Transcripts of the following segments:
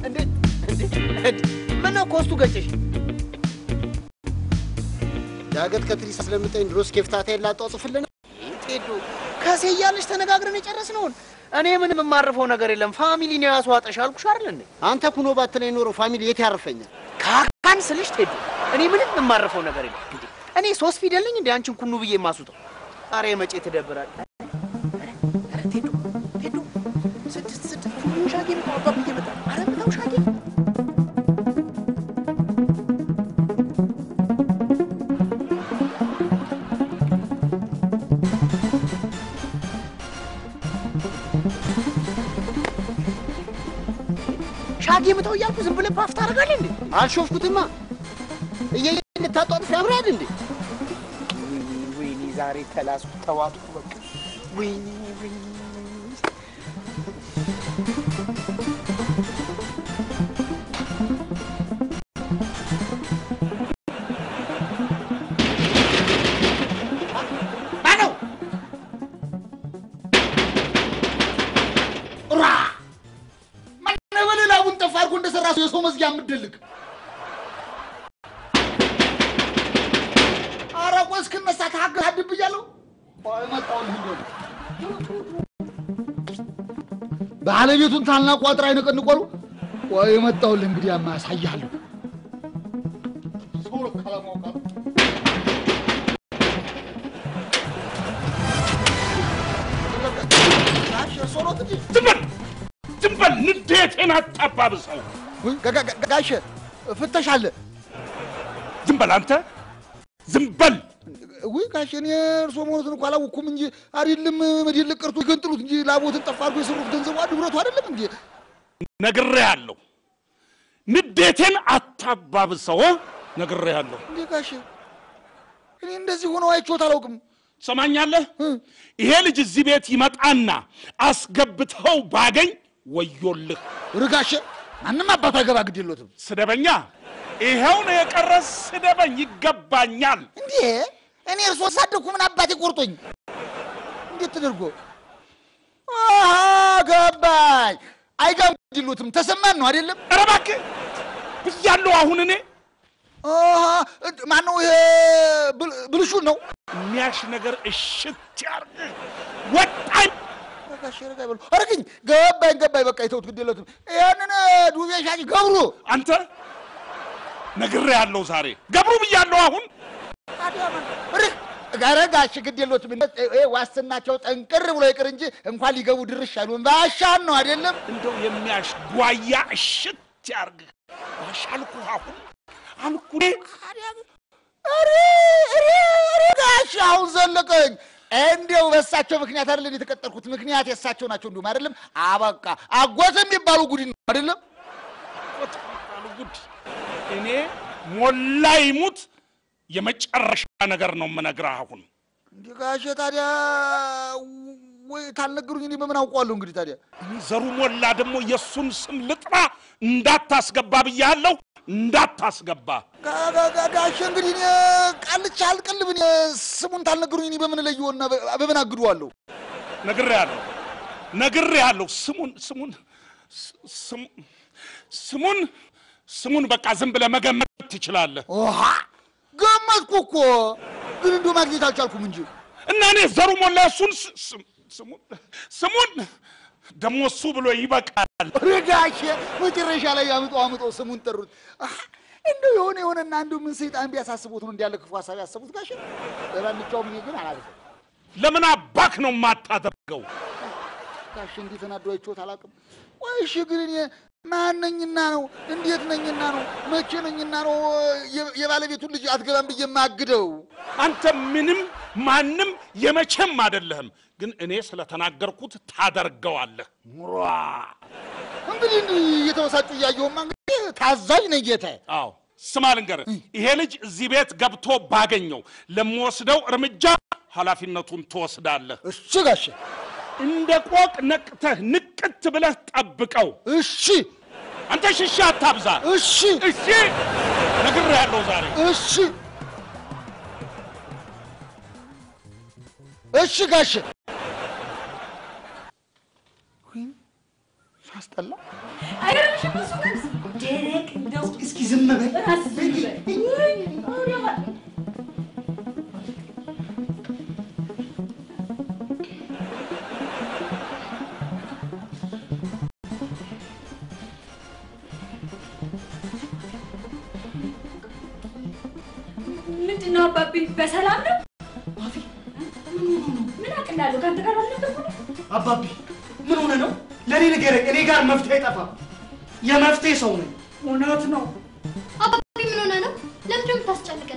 እንዴ ምን ነው ኮስቱ ገጨሽ ዳገት ከትሪስ ስለምጠኝ ድሮስ ከፍታታ ያላጣው ጽፍልና ጤዱ ከሴ ያለሽ ተነጋግረን የጨረስነው እኔ ምንም የማርፈው ነገር የለም ፋሚሊ ነው ያስዋጣሽ አልኩሽ አይደል እንዴ አንተ ኩኖ ባትለኝ ኖሮ ፋሚሊ የት ያርፈኛል ካካን ስልሽ ጤዱ እኔ ምንም የማርፈው ነገር የለም እንዴ እኔ 3 ፊደል ነኝ እንዴ አንቺን ኩኑ ብዬ ማሱጠው አሬ መጪ ተደብራል አረ ጤዱ ስድስት ሻጌ ነው አባብዬ መጣ አረ ምታው ሻጌ ሻጌ ምታው ያልኩ ዝም ብለህ ባፍ ታረጋለህ እንዴ አልሾፍኩትማ እየየን ታጣጥፍ ያምራል እንዴ ወይኔ ዛሬ ተላስኩ ተዋጥኩ በቃ ወይኔ የሰው መዝጊያ ምድልክ አራቆስ ከነሳ ታገድ ብያለሁ ወይ መጣው ልንዶ ባለቤቱን ታልና ቋጥራ አይነቀንቆሉ ወይ መጣው እንግዲህ ያማሳያለሁ ሶሎ ካላማው ጋር ሶሎ ትንበል ንዴቴን አጣባብሰው ጋሽ ፍተሽ አለ ዝምበል አንተ ዝምበል ወይ ጋሽ እኔ እርሶ ሞትን እንኳን አላወኩም እንጂ አይደለም መዲል ቀርቶ ይገንጥሉት እንጂ ላቦትን ጠፋርጎ የሰሩት ገንዘቡ ንብረቱ አይደለም እንጂ ነግሬያለሁ ንዴቴን አጣባብሰው ነግሬያለሁ እንዴ ጋሽ እኔ እንደዚህ ሆኖ አይቾት አላውቅም ሰማኛለህ ይሄ ልጅ እዚህ ቤት ይመጣና አስገብተው ባገኝ ወዮልህ ርጋሽ ማንንም አባቱ አይገባ ግድ የለውም ስደበኛ ይሄው ነው የቀረስ ስደበኝ ይገባኛል እንዴ እኔ እርሶ ሳደኩ ምን አባቴ ቆርጦኝ እንዴት ተደርጎ ገባኝ አይጋም ግድ የለውም ተሰማን ነው አይደለም ኧረ እባክህ ብያለሁ አሁን እኔ ማነው ይሄ ብልሹ ነው የሚያሽ ነገር እሽት ያርግ ወጣኝ ጋሽረጋ ይበሉ አረግኝ ገባኝ በቃ ይተውት ግድ የለውም ያንን ዱቤ ሻጭ ገብሩ አንተ ነግሬያለሁ ዛሬ ገብሩ ብያለሁ አሁን አዳማን ጋረጋሽ ግድ የለውም ዋስናቸው ጠንቅር ብሎ ይቅር እንጂ እንኳን ሊገቡ ድርሽ አሉ ባሻን ነው አይደለም እንደው የሚያሽ ጓያ እሽት ያርግ ባሻልኩ አሁን አንኩኔ አሬ ጋሽ አሁን ዘለቀኝ እንደው በሳቸው ምክንያት አይደለም የተቀጠርኩት ምክንያት የሳቸው ናቸው እንደው አይደለም አበቃ አጎተም ይባሉ ጉድ ነው አይደለም ይባሉ ጉድ እኔ ሞላ ይሙት የመጨረሻ ነገር ነው መነግርህ አሁን እንዴ ጋሽ ታዲያ ወይ ታልነግሩኝ እኔ በምን አውቀዋለሁ እንግዲህ ታዲያ እኔ ዘሩ ሞላ ደግሞ የሱን ስም ልጥራ እንዳታስገባ ብያለሁ እንዳታስገባ ጋሽ እንግዲህ ቃልቻ አልቀልብኝ ስሙን ታልነግሩኝ እኔ በምን ለየውና በምን አግዱዋለሁ ነግሬያለሁ ስሙን በቃ ዝም ብለህ መገመት ትችላለህ ገመትኩ እኮ ግን እንደው ማግኘት አልቻልኩም እንጂ እና እኔ ዘሩ ሞላ እሱን ስሙን ደሞ እሱ ብሎ ይበቃል ረጋሽ መጨረሻ ላይ ያምጣው ስሙን ጠሩት እንደው የሆነና እንደው ምን ሰይጣን ቢያሳስቡት ነው እንዲያለ ክፉ ሐሳብ ያሰቡት ጋሽ ለራንቻው ምን ግን አላልኩም ለምን አባክ ነው ማታደርገው ጋሽ እንዴት ተናዶ አይቾት አላውቅም ወይሽ ግን እኔ ማንነኝና ነው እንዴት ነኝና ነው መቼ ነኝና ነው የባለቤቱን ልጅ አትገባም በየማግደው አንተ ምንም ማንንም የመቼም አይደለህም ግን እኔ ስለተናገርኩት ታደርገዋለህ ሙራ እንግዲህ እየተወሳጩ ያየውማ እንግዲህ ታዛዥ ነኝ ጌታዬ አዎ ስማ ልንገርህ ይሄ ልጅ እዚህ ቤት ገብቶ ባገኘው ለምወስደው እርምጃ ኃላፊነቱን ትወስዳለህ እሺ ጋሽ እንደ ቆቅ ነቅተህ ንቅት ብለህ ጠብቀው እሺ አንተ ሽሻ አታብዛ እሺ ነግሬሃለሁ ዛሬ እሺ ጋሽ ሲያስጠላ አይረብሽም እሱ ቀስ ደረቅ እንደው እስኪ ዝም በል ራስ ዝም በል ምንድነው አባቢ በሰላም ነው አፊ ምን አቅላለሁ ካንተ ጋር አልነበርኩም አባቢ ምን ሆነ ነው ለኔ ንገረኝ እኔ ጋር መፍትሄ አይጠፋም የመፍትሄ ሰው ነኝ እውነት ነው አባቢ ምን ሆነ ነው ለምን ደም ታስጨንቀን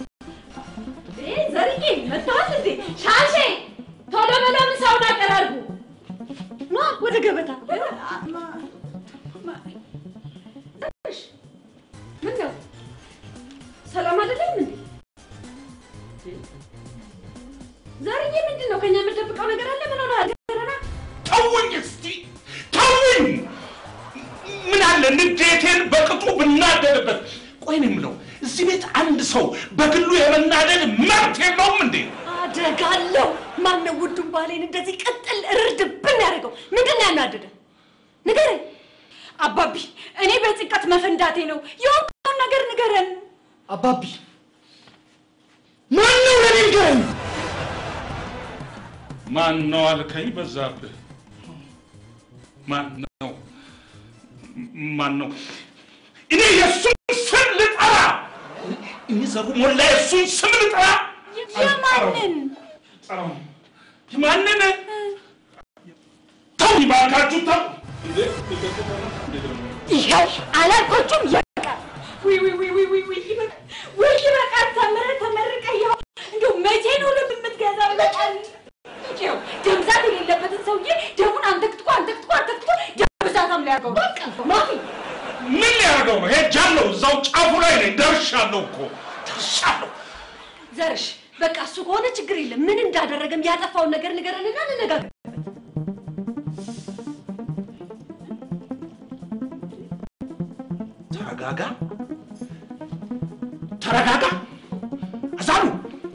ዘርዬ መጣል እንዴ ሻሼ ቶሎ በለው ምሳውን አቀራርቡ ና ወደ ገበታ ምን ነው ሰላም አይደለም እንዴ ዘርዬ ምንድነው ከኛ የምትደብቀው ነገር አለ ምን ሆነ አገረና ተውኝ እስቲ ተውኝ ምን አለ ንዴቴን በቅጡ ብናደድበት ቆይ ነው የምለው እዚህ ቤት አንድ ሰው በግሉ የመናደድ መብት የለውም እንዴ አደጋለሁ ማነው ውዱን ባሌን እንደዚህ ቀጥል እርድብን ያደርገው ምንድነው ያናደደ ንገረኝ አባቢ እኔ በጭንቀት መፈንዳቴ ነው የሆነውን ነገር ንገረን አባቢ ማነው ለኔ ንገረኝ ማነው አልከኝ በዛብህ ማነው እኔ የሱን ስም ልጠራ እኔ ዘሩ ሞላ የሱን ስም ልጠራ የማንን ተው ይባካችሁ ተው ይኸው አላልኮቹም ይበቃ ወይ ይበቃ ተመረቀ ይኸው እንደው መቼ ነው ለምትገዛው በቃል ይኸው ደምዛት የሌለበትን ሰውዬ ደሙን አንተክትኮ ደምዛታም ሊያርገው በቃ ማፊ ምን ሊያርገው ነው ሄጃለሁ እዛው ጫፉ ላይ ነኝ ደርሻለሁ እኮ ደርሻለሁ ዘርሽ በቃ እሱ ከሆነ ችግር የለም ምን እንዳደረገም ያጠፋውን ነገር ንገረንና እንነጋገር ተረጋጋ አዛሉ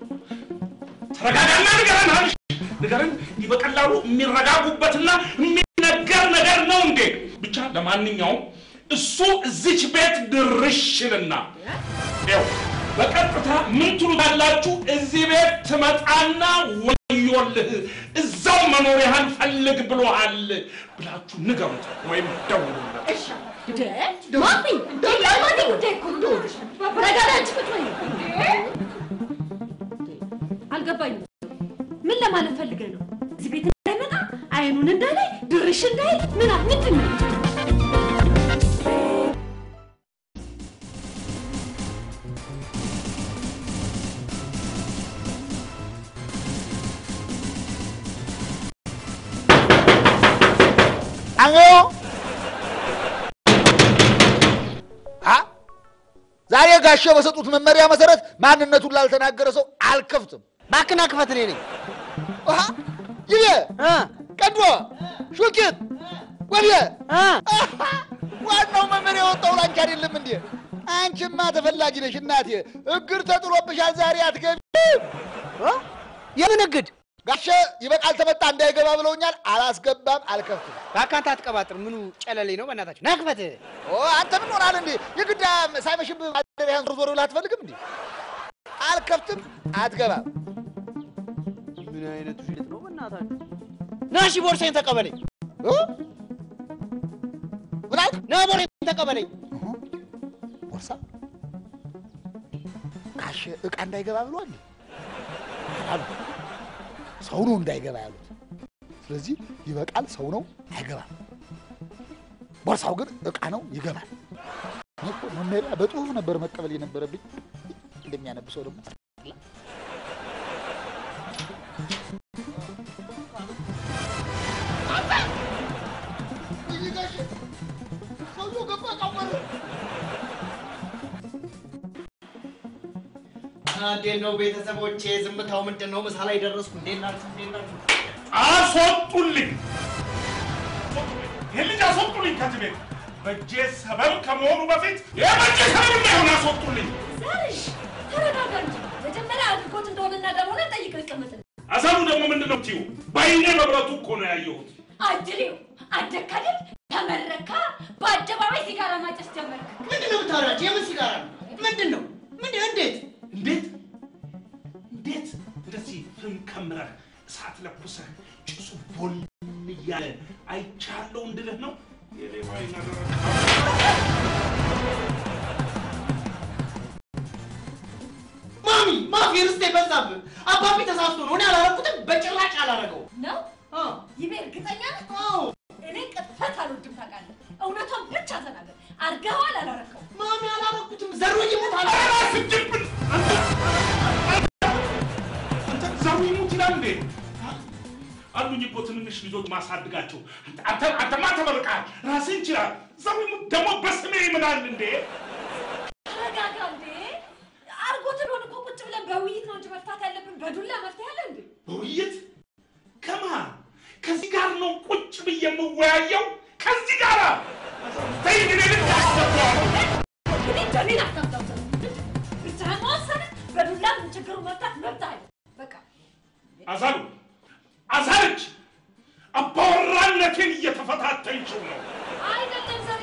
ተረጋጋና ንገረን ይበቀላሉ የሚረጋጉበትና የሚነገር ነገር ነው እንዴ ብቻ ለማንኛውም እሱ እዚች ቤት ድርሽልና ያው በቀጥታ ምን ትሉታላችሁ እዚህ ቤት ትመጣና ወዮልህ እዛው መኖሪያህን ፈልግ ብሎሃል ብላችሁ ንገሩት ወይም ደውሉለት እሺ ማፊ ደላማቲ ጉዳይኩ ረጋዳች ብትወይ አልገባኝም ምን ለማለት ፈልገህ ነው እዚህ ቤት እንዳይመጣ አይኑን እንዳላይ ድርሽ እንዳይ ምንድን ነው ዛሬ ጋሼ በሰጡት መመሪያ መሰረት ማንነቱን ላልተናገረ ሰው አልከፍትም ባክና ክፈት ነኝ ይሄ ቀድሞ ሹኪት ወዲያ ዋናው መመሪያ ወጣው ላንቺ አይደለም እንዴ አንቺማ ተፈላጊ ነሽ እናቴ እግር ተጥሎብሻል ዛሬ አትገቢም የምን እግድ ጋሼ ይበቃል ተመጣ እንዳይገባ ብለውኛል አላስገባም አልከፍትም ባካንታ አትቀባጥር ምኑ ጨለለኝ ነው በእናታችሁ ናክፈት አንተ ምን ሆናል እንዴ የግዳ ሳይመሽብ አደረያን ዞር ብላ አትፈልግም እንዴ አልከፍትም አትገባም ምን አይነቱ ሽት ነው በእናታችሁ ናሺ ቦርሳዬን ተቀበለኝ ብላክ ና ቦርሳዬን ተቀበለኝ ቦርሳ ጋሼ እቃ እንዳይገባ ብሏል አሉ ሰው ነው እንዳይገባ ያሉት ስለዚህ ይበቃል ሰው ነው አይገባም ቦርሳው ግን እቃ ነው ይገባል መመሪያ በጥሩ ነበር መቀበል የነበረብኝ እንደሚያነብሰው ደግሞ እንዴት ነው ቤተሰቦቼ ዝምታው ምንድነው ምሳ ላይ ደረስኩ እንዴት ናችሁ አስወጡልኝ የልጅ አስወጡልኝ ከዚህ ቤት በእጄ ሰበብ ከመሆኑ በፊት የበጄ ሰበብ እንዳይሆን አስወጡልኝ ዘርሽ ተረጋጋ እንጂ መጀመሪያ አድርጎት እንደሆነና ደግሞ ጠይቀው ይቀመጥ አሰሩ ደግሞ ምንድነው ትዩ ባይኔ መብረቱ እኮ ነው ያየሁት አድሪው አደካደል ተመረካ በአደባባይ ሲጋራ ማጨስ ጀመርክ ምንድነው ታራጭ የምን ሲጋራ ምንድነው እንዴት እንደዚህ ፍም ከምረህ እሳት ለኩሰህ ጭሱ ቦል እያለ አይቻለው እንድልህ ነው የሌባይ ነገር ማፊ ርስቴ በዛብህ አባቢ ተሳስቶ ነው እኔ አላረኩትም በጭራጭ አላረገው ነው ይቤ እርግጠኛ ነህ እኔ ቅጥፈት አልወድም ታውቃለህ እውነቷን ብቻ ተናገር አርጋዋል አላረከው ማሚ አላረኩትም ዘሩ ይሞታል አራስጅብን አንተ ዘሩ ይሞት ይላል እንዴ አሉኝ እኮ ትንንሽ ልጆች ማሳድጋቸው አንተማ ተመርቀሃል ራስህን ችላል ዘሩ ይሞት ደግሞ በስሜ ይምላል እንዴ ተረጋጋ እንዴ አርጎት ነው እኮ ቁጭ ብለን በውይይት ነው እንጂ መፍታት ያለብን በዱላ መፍታት ያለ እንዴ በውይይት ከማን ከዚህ ጋር ነው ቁጭ ብዬ የምወያየው ከዚህ ጋር ተይግኔ ልታስተባው እንዴ ጀሚና አታጣው እታማሰነ በዱላ ችግሩ መፍታት መብታል በቃ አዛልች አባወራነቴን እየተፈታተንችው ነው አይደለም ዘር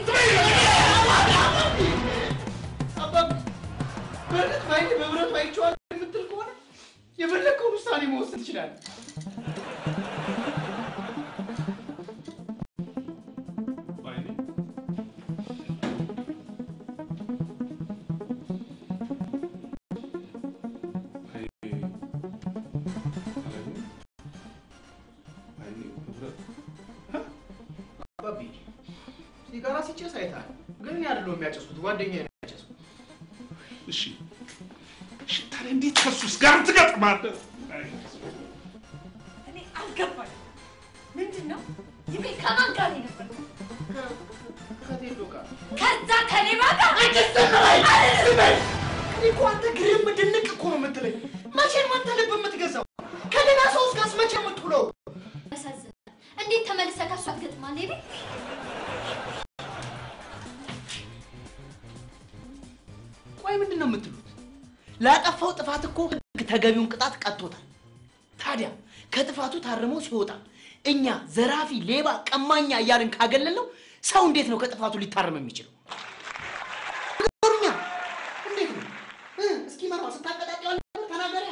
አባቢ በለት ማይት በብረት ማይቻል የምትል ከሆነ የፈለከው ውሳኔ መወሰን ትችላለህ ሲጋራ ሲጨስ አይታል ግን ያለው የሚያጨሱት ጓደኛዬ ነው ያጨሱት እሺ ታዲያ እንዴት ከሱስ ጋር ትገጥማለህ እኔ አልገባኝ ምንድነው ይቤ ከማን ጋር ነበር ከቴዶ ጋር ከዛ ከሌባ ጋር አትስተማይ እኮ አንተ ግርም ድንቅ እኮ ነው የምትለኝ መቼም አንተ ልብ የምትገዛው ከሌላ ሰውስ ጋር መቼ የምትውለው ያሳዝናል እንዴት ተመልሰህ ከሷ ትገጥማለህ ይቤ ቆይ ምንድነው የምትሉት ላጠፋው ጥፋት እኮ ተገቢውን ቅጣት ቀጥቶታል ታዲያ ከጥፋቱ ታርሞ ሲወጣ እኛ ዘራፊ ሌባ ቀማኛ እያልን ካገለለው ሰው እንዴት ነው ከጥፋቱ ሊታረም የሚችለው እንዴት ነው እስኪ ማራው ስታቀጣጣው ተናገሪያ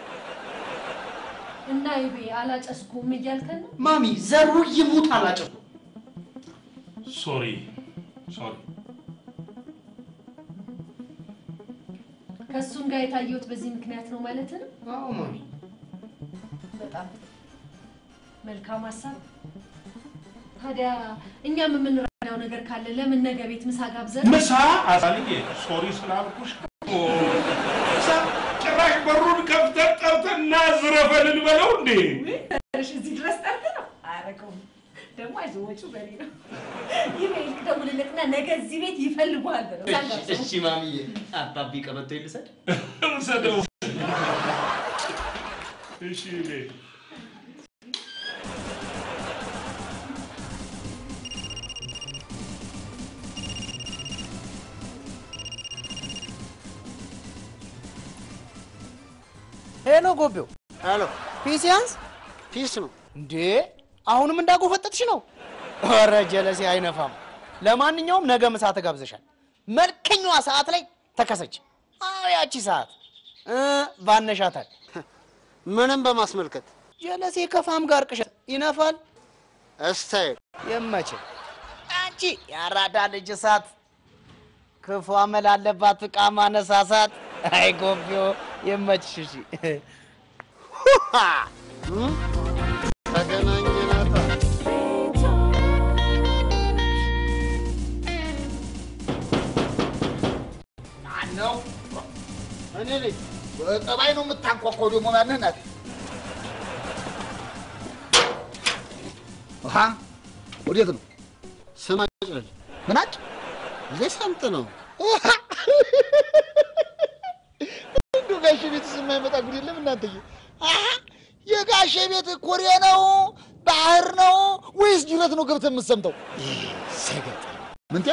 እና ይቤ አላጨስኩም እያልከን ነው ማሚ ዘሩ ይሙት አላጨስኩም ሶሪ ከሱም ጋር የታየሁት በዚህ ምክንያት ነው ማለት ነው አዎ ማሚ በጣም መልካም ሐሳብ ታዲያ እኛም የምንራናው ነገር ካለ ለምን ነገ ቤት ምሳ ጋብዘን ምሳ አሳልዬ ሶሪ ስላልኩሽ ምሳ ጭራሽ በሩን ከፍተን ጠርተና ዝረፈልን በለው እንዴ እሺ እዚህ ድረስ ጠርተን ነው አረከው ደግሞ አይዞቹ በኔ ነው ይሄን ደውልለትና ነገ እዚህ ቤት ይፈልጓል ነው እሺ ማሚዬ አባቢ ቀበቶ ይልሰድ ሰደው እሺ ቤ ሄሎ ጎቤው ሄሎ ፒሲያንስ ፒስ ነው እንዴ አሁንም እንዳጎፈጠጥሽ ነው ኧረ ጀለሴ አይነፋም ለማንኛውም ነገ ምሳ ተጋብዘሻል መልከኛዋ ሰዓት ላይ ተከሰች አዎ ያቺ ሰዓት ባነሻታል ምንም በማስመልከት ጀለሴ ከፋም ጋር ቅሸት ይነፋል እስታይ የመቼ አንቺ ያራዳ ልጅ ሰዓት ክፉ አመል አለባት ዕቃ ማነሳሳት አይ ጎቤው የመችሽ ተገናኘናታ ማነው እኔ ልጅ በጠባይ ነው የምታንኳኳው ደግሞ ማንህ ናት ወዴት ነው ስማጭ ምናጭ ለሰምጥ ነው እንደው ጋሼ ቤት የማይመጣ ጉድ የለም እናንተዬ የጋሼ ቤት ኮሪያ ነው ባህር ነው ወይስ ጅረት ነው ገብተህ የምትሰምጠው ሰገጥ ምንቴ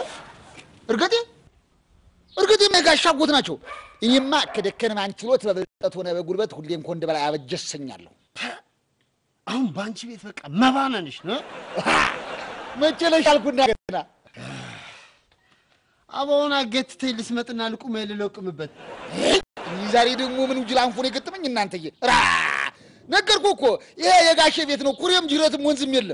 እርግጤ የጋሻ አጎት ናቸው እኔማ ከደከነ ማን ችሎት በብልጠት ሆነ በጉልበት ሁሌም ኮንደ በላይ አበጀሰኛለሁ አሁን ባንቺ ቤት በቃ መባናንሽ ነው መጨለሽ አልኩና ገና አባውን አገትተኝ ልስመጥና ልቁም ልለቅምበት ዛሬ ደግሞ ምን ጅላንፎን የገጠመኝ እናንተዬ ራ ነገርኩ እኮ ይሄ የጋሼ ቤት ነው ኩሬም ጅረትም ወንዝም የለም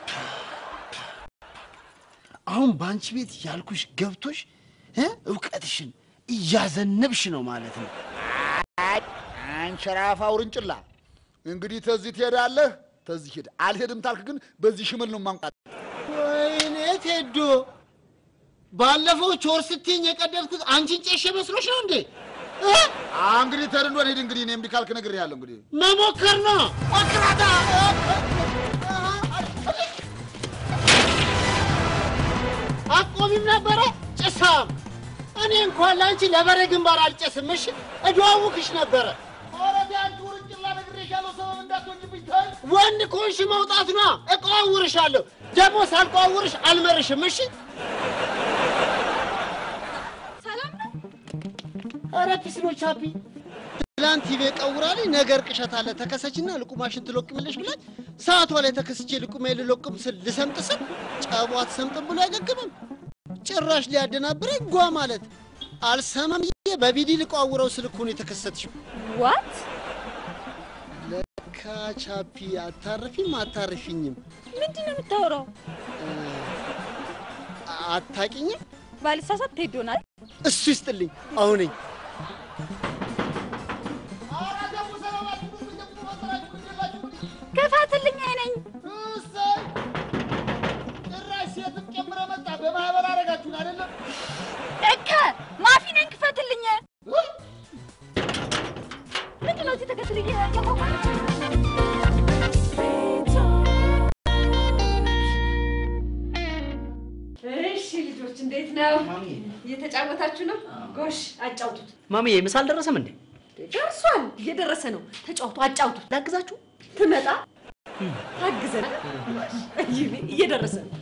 አሁን ባንቺ ቤት ያልኩሽ ገብቶሽ ዕውቀትሽን እያዘነብሽ ነው ማለት ነው አንሸራፋ ውርንጭላ እንግዲህ ተዚህ ትሄዳለህ ተዚህ ሄድ አልሄድም ታልክ ግን በዚህ ሽመል ነው ማንቃት ወይኔ ቴዶ ባለፈው ቾርስትኝ የቀደድኩት አንቺን ጨሸ መስሎሽ ነው እንዴ እንግዲህ ተርንዶ ሄድ እንግዲህ እኔም ዲካልክ ነገር ያለው እንግዲህ መሞከር ነው ወክራታ አቆሚም ነበረ ጭሳም እኔ እንኳን ላንቺ ለበረ ግንባር አልጨስምሽ እደዋውክሽ ነበረ ኦረዲ አንቺ ውርንጭላ ነግሬሻለሁ ሰበብ እንዳትወንጅብኝ ታይ ወንድ ኮንሽ መውጣት ነው እቀዋውርሻለሁ ደግሞ ሳልቀዋውርሽ አልመርሽም እሺ ሰላም ነው ኧረ ፒስ ነው ቻፒ ትላንት ይቤ ቀውራለኝ ነገር ቅሸት አለ ተከሰችና ልቁማሽን ትሎቅምልሽ ብላኝ ሰዓቷ ላይ ተከስቼ ልቁሜ ልሎቅም ስል ልሰምጥ ስል ጨቧት ሰምጥም ብሎ አይገግምም ጭራሽ ሊያደናብረኝ ጓ ማለት አልሰማም በቢዲ ልቀዋውረው ስልኩ ነው የተከሰተሽው ዋት ለካ ቻፒ አታርፊኝም ምንድነው የምታወራው አታቂኝም ባልሳሳት ትሄዶናል እሱ ይስጥልኝ አሁንኝ ከፋትልኝ አይነኝ ጭራሽ ሴትም ጨምረ መጣ በማህበር አረጋችሁን አይደለም እከ ማፊ ነኝ ክፈትልኝ ምንድነው እዚህ ተከትልኝ እሺ ልጆች እንዴት ነው እየተጫወታችሁ ነው ጎሽ አጫውቱት ማሚዬ ምሳ አልደረሰም እንዴ ደርሷል እየደረሰ ነው ተጫውቱ አጫውቱት ላግዛችሁ ትመጣ ታግዘን እየደረሰ ነው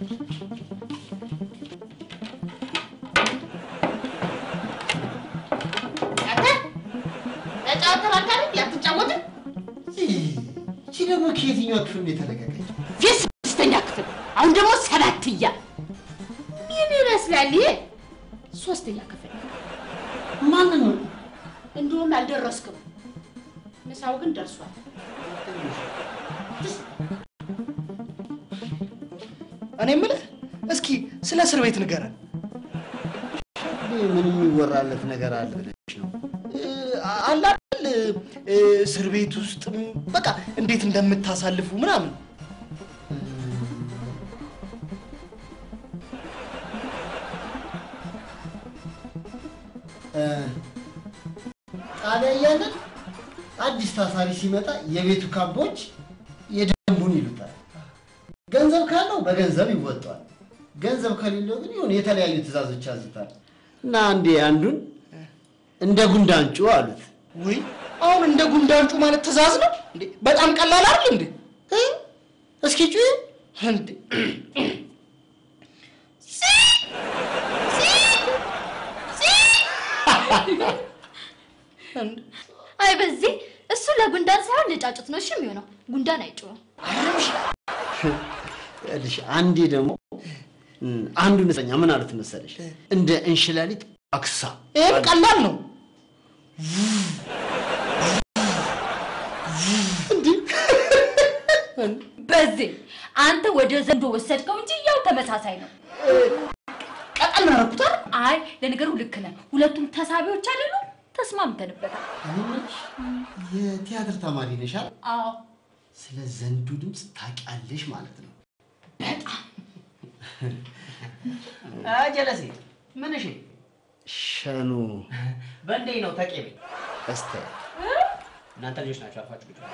ተጫወተ ባካሪ ያትጫወተ እቺ ደግሞ ከየትኛው ክፍል ነው የተለቀቀች የስድስተኛ ክፍል አሁን ደግሞ ሰባትያ ምን ይመስላል ይሄ ሶስተኛ ክፍል ማን ነው እንደውም አልደረስክም ምሳው ግን ደርሷል እኔ የምልህ እስኪ ስለ እስር ቤት ንገረን ምን የሚወራለት ነገር አለ ብለሽ ነው አለ አይደል እስር ቤት ውስጥ በቃ እንዴት እንደምታሳልፉ ምናምን ጣቢያ እያለን አዲስ ታሳሪ ሲመጣ የቤቱ ካቦች የደንቡን ይሉታል ገንዘብ ካለው በገንዘብ ይወጣል ገንዘብ ከሌለው ግን ይሁን የተለያዩ ትዕዛዞች ያዝታል እና አንዴ አንዱን እንደ ጉንዳንጩ አሉት ወይ አሁን እንደ ጉንዳንጩ ማለት ትዕዛዝ ነው እንዴ በጣም ቀላል አይደል እንዴ እስኪ ጩይ እንዴ አይ በዚህ እሱ ለጉንዳን ሳይሆን ለጫጩት ነው እሺ የሚሆነው ጉንዳን አይጮህም እልሽ አንዴ ደግሞ አንዱ ነሰኛ ምን አሉት መሰለሽ እንደ እንሽላሊት አክሳ ይሄ ቀላል ነው እንዴ በዚህ አንተ ወደ ዘንዶ ወሰድከው እንጂ ያው ተመሳሳይ ነው ቀጠል ማረኩታ አይ ለነገሩ ልክ ነህ ሁለቱም ተሳቢዎች አይደሉ ተስማምተንበታል የቲያትር ተማሪ ነሽ አይደል አዎ ስለ ዘንዱ ድምጽ ታውቂያለሽ ማለት ነው በጣም ጀለሴ ምን እሺ ሸኑ በእንዴ ነው ተቀበይ እስተ እናንተ ልጆች ናችሁ አርፋችሁ ልጆች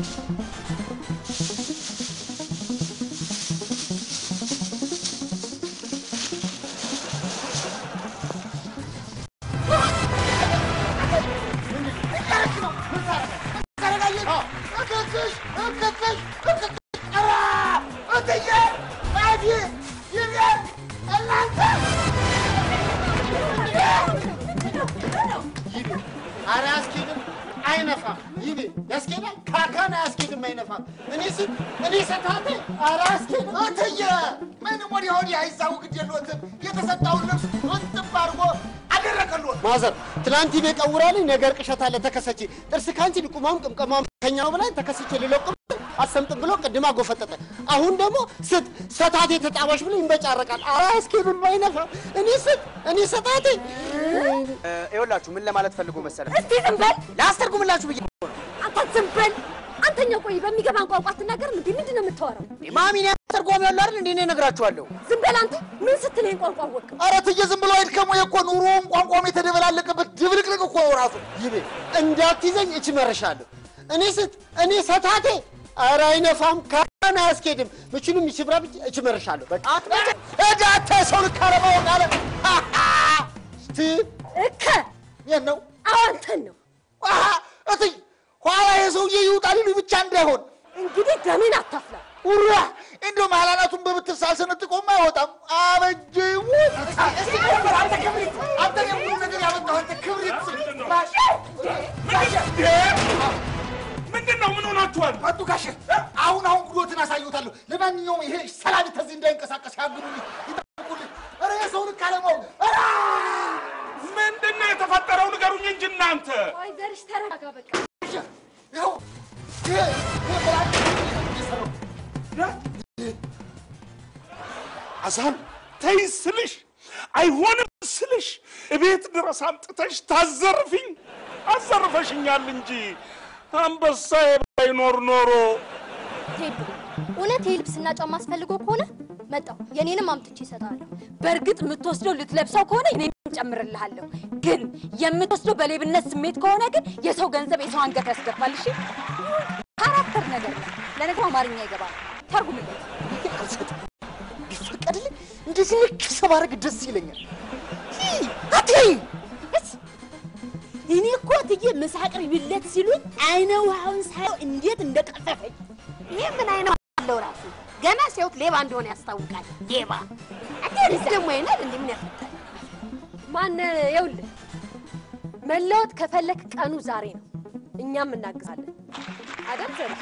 ትላንት ይበቀውራል ነገር ቅሸታለ ተከሰቺ ጥርስ ካንቺ ሊቁማም ቅምቀማም ከኛው በላይ ተከሰቺ ሊለቅም አሰምጥ ብሎ ቅድማ ጎፈጠጠ አሁን ደግሞ ሰታቴ ተጣባሽ ብሎ ይንበጫረቃል አራስኪብን ባይነፋ እኔ ሰታቴ ይኸውላችሁ ምን ለማለት ፈልጎ መሰለ እስቲ ዝም በል ላስተርጉምላችሁ ብዬ አንተ ዝም በል አንተኛ ቆይ በሚገባን ቋንቋ አትናገር ምንድነው የምታወራው ማሚና ተርጓሚ ያለው አይደል እንዴ ነው ነግራችኋለሁ ዝም በል አንተ ምን ስትለኝ ቋንቋ ወቅ አረትዬ ዝም ብሎ አይድከሙ እኮ ኑሮም ቋንቋም የተደበላለቀበት ድብልቅልቅ እኮ ራሱ ይቤ እንዳትይዘኝ እችመርሻለሁ እኔ ሰታቴ ኧረ አይነፋም ካና አያስኬድም ምችሉም ይችብራ ብቻ እችመርሻለሁ በቃ እዳተ ሰው ልካረባው ቃለ እከ የነው አዋንተን ነው እትይ ኋላ የሰውዬ ይውጣልኝ ብቻ እንዳይሆን እንግዲህ ደሜን አታፍላ ውራ እንደው ማላላቱን በብትር ሳልሰነጥቀውም አይወጣም አበጀው እስቲ አንተ ክብሪት አንተ የሙሉ ነገር ያመጣው አንተ ክብሪት ምንድነው ምን ሆናችኋል አጡ ጋሽ አሁን ጉዶትን አሳዩታለሁ ለማንኛውም ይሄ ሰላም ተዚህ እንዳይንቀሳቀስ ያግሩልኝ ይጠቁልኝ አረ የሰውን ካለማው አረ ምንድነው የተፈጠረው ንገሩኝ እንጂ እናንተ ወይ ዘርሽ ተረጋጋ በቃ ያው አዛን ተይ ስልሽ አይሆንም ስልሽ እቤት ድረስ አምጥተሽ ታዘርፊኝ አዘርፈሽኛል እንጂ አንበሳ ባይኖር ኖሮ ቴዱ እውነት የልብስና ጫማ አስፈልጎ ከሆነ መጣው የኔንም አምጥቼ እሰጣለሁ በርግጥ የምትወስደው ልትለብሰው ከሆነ እኔ ጨምርልሃለሁ ግን የምትወስደው በሌብነት ስሜት ከሆነ ግን የሰው ገንዘብ የሰው አንገት ያስገባል እሺ ካራክተር ነገር ነው ለነገሩ አማርኛ ይገባል ተርጉምልኝ ቢፈቀድልኝ እንደዚህ ከሰባረግ ደስ ይለኛል አትይ እኔ እኮ ትዬ መሳቅር ይብለት ሲሉኝ አይነ ውሃውን ሳይው እንዴት እንደቀፈፈኝ ይሄ ምን አይነው አለው ራሱ ገና ሲያውት ሌባ እንደሆነ ያስታውቃል ሌባ አዲስ ደግሞ አይነል እንደምን ያፈታል ማን ይኸውልህ መለወጥ ከፈለክ ቀኑ ዛሬ ነው እኛም እናግዛለን አይደል ዘርሽ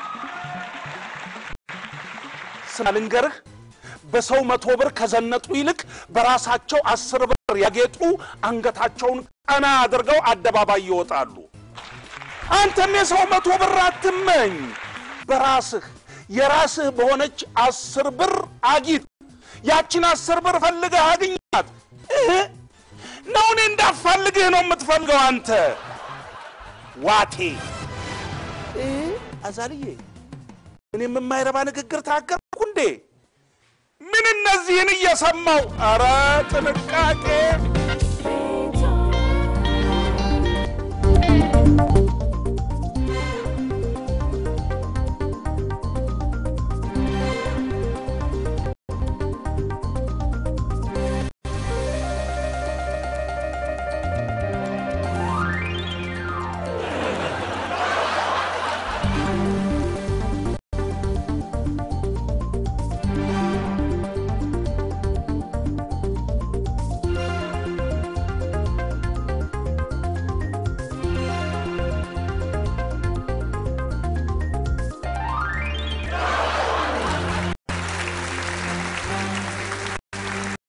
ስማልንገርህ በሰው 100 ብር ከዘነጡ ይልቅ በራሳቸው 10 ብር ያጌጡ አንገታቸውን ቀና አድርገው አደባባይ ይወጣሉ አንተም የሰው 100 ብር አትመኝ በራስህ የራስህ በሆነች 10 ብር አጊጥ ያቺን 10 ብር ፈልገህ አግኛት ነው እኔ እንዳፈልግህ ነው የምትፈልገው አንተ ዋቴ አዛልዬ እኔም የማይረባ ንግግር ታገርኩ እንዴ ምን እነዚህን እየሰማው አረ ጥንቃቄ